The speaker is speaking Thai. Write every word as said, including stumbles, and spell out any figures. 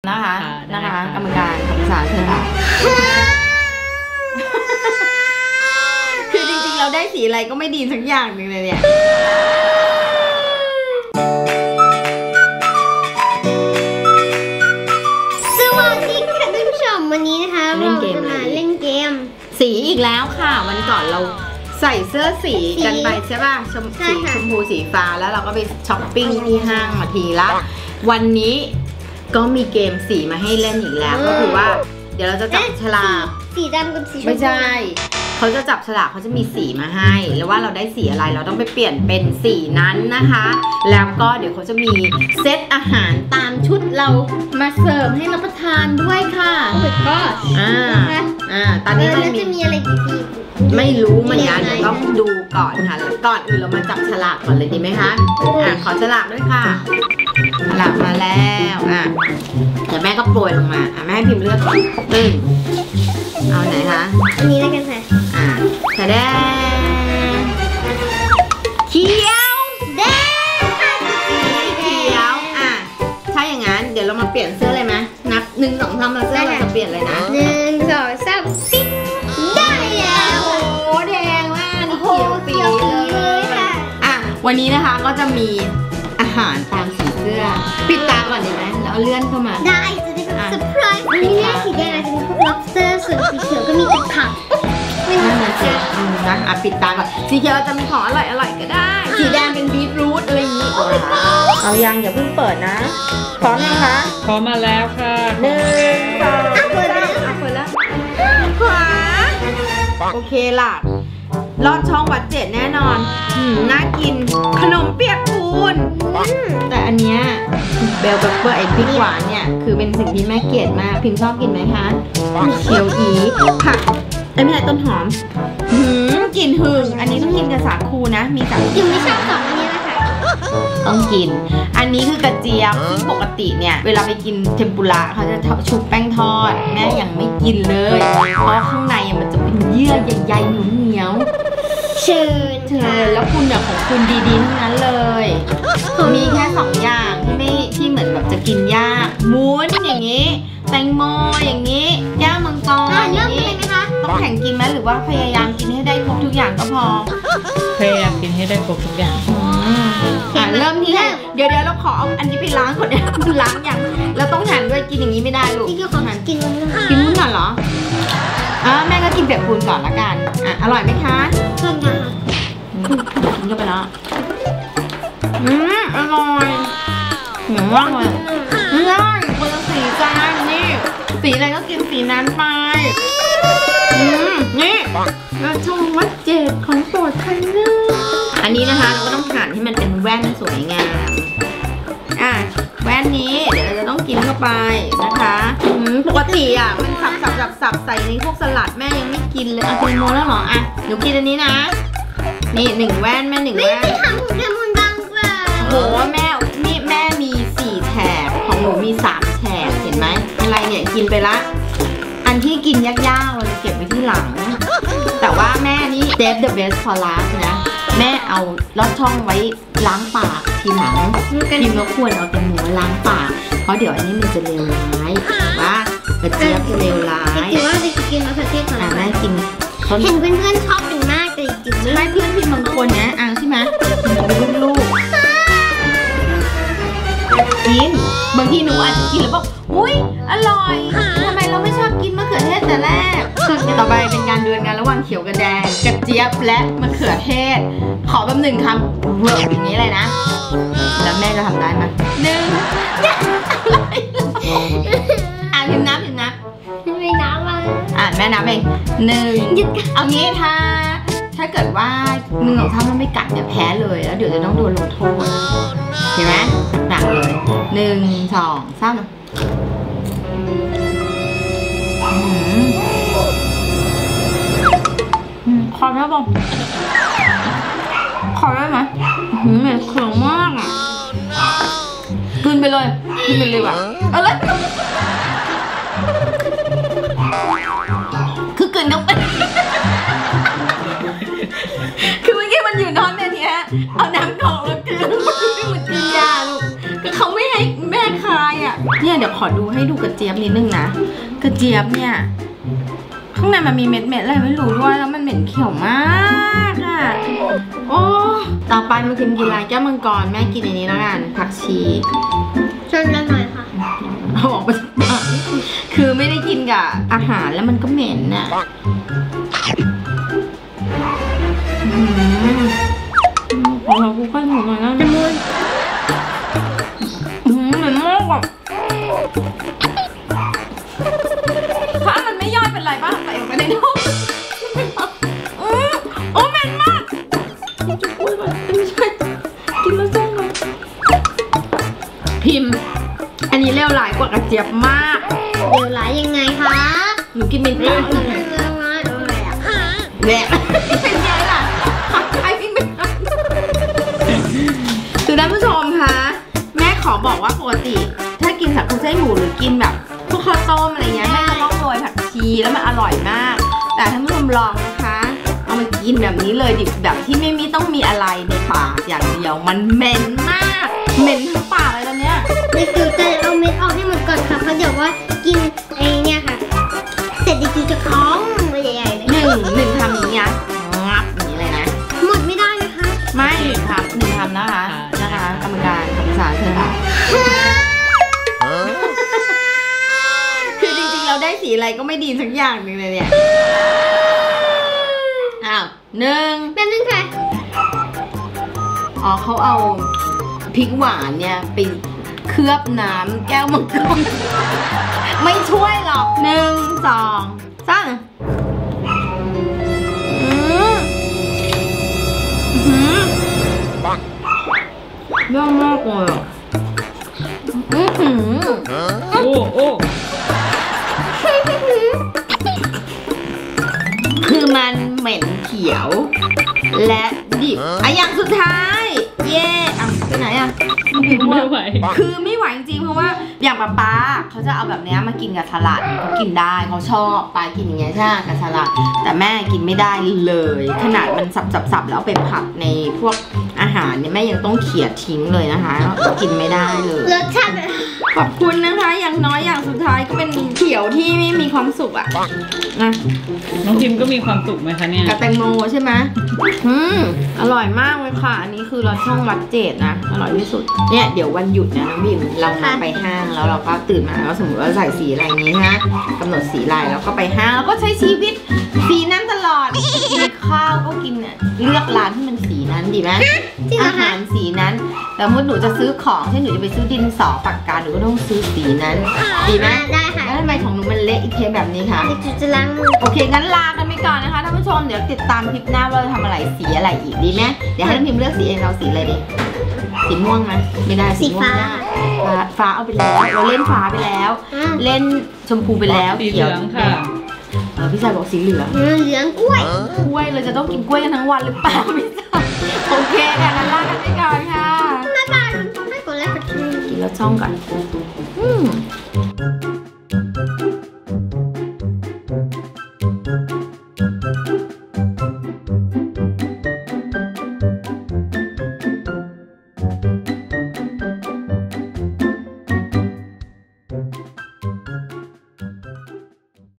นะคะนะคะกรรมการของศาลเชิญค่ะคือจริงๆเราได้สีอะไรก็ไม่ดีสักอย่างหนึ่งเลยเนี่ยสวัสดีค่ะท่านผู้ชมวันนี้นะคะเราจะมาเล่นเกมสีอีกแล้วค่ะวันก่อนเราใส่เสื้อสีกันไปใช่ป่ะชมสีชมพูสีฟ้าแล้วเราก็ไปช้อปปิ้งที่ห้างมาทีละวันนี้ก็มีเกมสีมาให้เล่นอีกแล้วก็คือว่าเดี๋ยวเราจะจับฉลากสีดำกับสีชมพูไม่ใช่เขาจะจับฉลากเขาจะมีสีมาให้แล้วว่าเราได้สีอะไรเราต้องไปเปลี่ยนเป็นสีนั้นนะคะแล้วก็เดี๋ยวเขาจะมีเซตอาหารตามชุดเรามาเสิร์ฟให้รับประทานด้วยค่ะก็อ่าอ่าตอนนี้มันจะมีอะไรดีๆไม่รู้เหมือนกันเดี๋ยวต้องดูก่อนค่ะก่อนอื่นเรามาจับฉลากก่อนเลยดีไหมคะอ่าขอฉลากด้วยค่ะฉลากมาแล้วอ่ะเดี๋ยวแม่ก็โปรยลงมาอ่ะแม่ให้พิมพ์เลือกก่อนตึ้งเอาไหนคะอันนี้แล้วกันค่ะอ่าแสดงเขียวแดงเขียวอ่ะถ้าอย่างนั้นเดี๋ยวเรามาเปลี่ยนเสื้อเลยไหมนับหนึ่งสองสามเราเสื้อเราจะเปลี่ยนเลยนะหนึ่งสองสามปิ๊งได้แล้วโอ้โหแดงมากนี่เขียวปีเลยค่ะอ่ะวันนี้นะคะก็จะมีอาหารตามสีเสื้อปิดตาก่อนดีไหมแล้วเลื่อนเข้ามาได้จะได้เป็นเซอร์ไพรส์วันนี้แม่สีแดงอาจจะมีพวก lobster ส่วนสีเขียวก็มีแต่ผักไม่น่าจะเจ็บนะอ่ะปิดตาก่อนสีเขียวจะมีของอร่อยอร่อยก็ได้สีแดงเป็นบีทรูทอะไรอย่างนี้เอายังอย่าเพิ่งเปิดนะพร้อมยังคะพร้อมมาแล้วค่ะหนึ่งสองสามเปิดแล้วเปิดแล้วขวาโอเคล่ะลอดช่องวัดเจ็ดแน่นอนหืมน่ากินขนมเปียกปูนแต่อันเนี้ยเบลเปเปอร์ไอพริกหวานเนี่ยคือเป็นสิ่งที่แม่เกลียดมากพิมชอบกินไหมคะเขียวอีผักไอ้ไม่ใช่ต้นหอมหืมกลิ่นหึ่งอันนี้ต้องกินกับสาคูนะมีสาคูยังไม่ชอบสองอันนี้นะคะต้องกินอันนี้คือกระเจี๊ยบซึ่งปกติเนี่ยเวลาไปกินเทมปุระเขาจะชุบแป้งทอดแม่ยังไม่กินเลยเพราะข้างในมันจะเป็นเยื่อใหญ่ๆเหนียวเชิญเชิญแล้วคุณเนี่ยของคุณดีๆทั้งนั้นเลยมีแค่สองอย่างที่ไม่ที่เหมือนแบบจะกินยากมุ้นอย่างนี้แตงโมอย่างนี้ย่ามังกรอย่างนี้ต้องแข่งกินไหมหรือว่าพยายามกินให้ได้ครบทุกอย่างก็พอพยายามกินให้ได้ครบทุกอย่างอ่ะเริ่มที่เดี๋ยวเดี๋ยวเราขอเอาอันนี้ไปล้างก่อนเนี่ยล้างอย่างแล้วต้องหั่นด้วยกินอย่างนี้ไม่ได้ลูกที่เขาหั่นกินมันกินมุ้นก่อนเหรออ่ะแม่ก็กินเปียกปูนก่อนละกันอ่ะอร่อยไหมคะเพิ่มค่ะกินเข้าไปแล้วอืมอร่อยเหมือนว่าเลยไม่ได้คนละสีกันนี่สีอะไรก็กินสีนั้นไปอืมนี่เราชมวัดเจ็ดของโปรดคันนึงอันนี้นะคะเราก็ต้องหั่นให้มันเป็นแว่นสวยงามอ่ะแว่นนี้เดี๋ยวเราจะต้องกินเข้าไปนะคะปกติอ่ะมันสับสับสับสับใส่ในพวกสลัดแม่ยังไม่กินเลยเอาเป็นโมแล้วเหรออ่ะหนูกินอันนี้นะนี่หนึ่งแว่นแม่หนึ่งแว่นไม่ทำของแคมุนดังกว่าโหแม่นี่แม่มีสี่แถบของหนูมีสามแถบเห็นไหมอะไรเนี่ยกินไปละอันที่กินยากๆเราจะเก็บไว้ที่หลังแต่ว่าแม่นี่ save the best for last นะแม่เอาลอดช่องไว้ล้างปากทีหลังพิมก็ควรเอาแตงโมล้างปากเพราะเดี๋ยวอันนี้มันจะเลวร้ายว่ากระเจี๊ยบจะเลวร้ายถือว่าจะกินมะเขือเทศก่อนแม่กินเห็นเพื่อนๆชอบกินมากแต่จริงๆไม่เพื่อนพิมบางคนนะอ่างใช่ไหมลูกๆกินบางทีหนูอาจจะกินแล้วบอกอุ้ยอร่อยทำไมเราไม่ชอบกินมะเขือเทศแต่แรกต่อไปเป็นการดวลกันระหว่างเขียวกับแดงกระเจี๊ยบและมะเขือเทศขอแบบหนึ่งคำเวิร์กอย่างนี้เลยนะแล้วแม่จะทำได้ไหมหนึ่งอ่านพิมพ์นับพิมพ์นับไม่นับอ่ะอ่านแม่นับเองหนึ่งเอางี้ถ้าถ้าเกิดว่ามือของท่านมันไม่กัดเนี่ยแพ้เลยแล้วเดี๋ยวจะต้องโดนลงโทษเห็นไหมหนักเลยหนึ่งสองสามขอได้ป่ะขอได้ไหมเหม็นเขียวมากอ่ะกินไปเลยกินไปเลยว่ะอะไรคือกลืนเข้าไปคือเมื่อกี้มันอยู่นอนในนี้เอาน้ำกรอกแล้วกลืนมันมันกินยาลูกก็เขาไม่ให้แม่คายอ่ะเนี่ยเดี๋ยวขอดูให้ดูกระเจี๊ยบนิดนึงนะกระเจี๊ยบเนี่ยข้างในมันมีเม็ดเม็ดอะไรไม่รู้ด้วยแล้วมันเหม็นเขียวมากอ่ะโอ้ต่อไปมากินกินอะไรแก้วมังกรแม่กินอันนี้แล้วกันผักชีชนกันหน่อยค่ะเอาออกมาจากปากคือไม่ได้กินกับอาหารแล้วมันก็เหม็นน่ะขอเรากูค่อยหมูหน่อยนะจมูกเหม็นมากอ่ะถ้ามันไม่ย่อยเป็นไรบ้างใส่ไปในท้องโอ้เหม็นมากจะพูดไปไม่ใช่กินแล้วจ้องเลยพิมพ์อันนี้เลวร้ายกว่ากระเจี๊ยบมากเดี๋ยวร้ายยังไงคะหนูกินเป็นก้อนเลยเรื่องร้ายอะไรอ่ะแหละเป็นไงล่ะไอ้พี่ไม่ทำคือท่านผู้ชมคะแม่ขอบอกว่าปกติถ้ากินผัดไส้หมูหรือกินแบบพวกข้าวต้มอะไรเงี้ยแม่จะต้องโรยผักชีแล้วมันอร่อยมากแต่ท่านผู้ชมลองนะคะเอามากินแบบนี้เลยดิบแบบที่ไม่มีต้องมีอะไรในปากอย่างเดียวมันเหม็นมากเหม็นทั้งปากเลยตอนเนี้ยนี่คือจะเอาเม็ดออกให้หมดก่อนค่ะเพราะเดี๋ยวว่ากินไอ้เนี่ยค่ะ เสร็จดิจิจะท้องใหญ่ๆเลยหนึ่งหนึ่งทำอย่างนี้นะงับอย่างนี้เลยนะหมดไม่ได้นะคะไม่หนึ่งทำหนึ่งทำนะคะนะคะกรรมการคำสารเธอค่ะคือจริงๆเราได้สีอะไรก็ไม่ดีสักอย่างหนึ่งเลยเนี่ยอ้าวหนึ่งเป็นนึงค่ะอ๋อเขาเอาพริกหวานเนี่ยไปเคลือบน้ำแก้วมังกรไม่ช่วยหรอกหนึ่งสองสามอืมอืมเยอะมากเลยอ่ะอือหือโอ้โอ้คือมันเหม็นเขียวและดิบอ่ะอย่างสุดท้ายเย่อ่ะไปไหนอ่ะไม่ไหวคือไม่ไหวจริงๆเพราะว่าอย่างป๊าป๊าเขาจะเอาแบบนี้มากินกับสลัดเขากินได้เขาชอบปลากินอย่างเงี้ยใช่ไหมกับสลัดแต่แม่กินไม่ได้เลย ขนาดมันสับๆๆแล้วเอาไปผัดในพวกอาหารเนี่ยแม่ยังต้องเขี่ยทิ้งเลยนะคะกินไม่ได้เลยรสชาติขอบคุณนะคะอย่างน้อยอย่างสุดท้ายก็เป็นเขียวที่ไม่มีความสุขอ่ะนะน้องพิมก็มีความสุขไหมคะเนี่ยกับแตงโมใช่ไหมอืมอร่อยมากเลยค่ะ อันนี้คือเราช่องวัดเจดนะ อร่อยที่สุด เนี่ยเดี๋ยววันหยุดนะน้องบิมเรามาไปห้างแล้วเราก็ตื่นมาแล้วสมมติว่าใส่สีอะไรอย่างนี้นะกำหนดสีลายแล้วก็ไปห้างแล้วก็ใช้ชีวิตสีนั้นตลอดกินข้าวก็กินเนี่ยเลือกร้านที่มันสีนั้นดีไหมอาหารสีนั้นแต่เมื่อหนูจะซื้อของเช่นหนูจะไปซื้อดินสอปากกาหนูก็ต้องซื้อสีนั้นดีไหมได้ค่ะแล้วทำไมของหนูมันเละอีกเทแบบนี้คะดิจิจะล้างมือโอเคงั้นลากันไปก่อนนะคะท่านผู้ชมเดี๋ยวติดตามคลิปหน้าว่าเราทำอะไรสีอะไรอีกดีไหมเดี๋ยวให้น้องพิมพ์เลือกสีเองเราสีอะไรดีสีม่วงไหมไม่ได้สีม่วงไม่ได้ฟ้าฟ้าเอาไปแล้วเราเล่นฟ้าไปแล้วอืมเล่นชมพูไปแล้วสีเหลืองค่ะเออพี่ชายบอกสีเหลืองอืมเหลืองกล้วยกล้วยเราจะต้องกินกล้วยกันทั้งวันหรือเปล่าพี่ชายโอเคค่ะงั้นลากันไปก่อนค่ะบ๊ายบายให้กดไลค์กดแชร์กินแล้วช่องก่อนอืม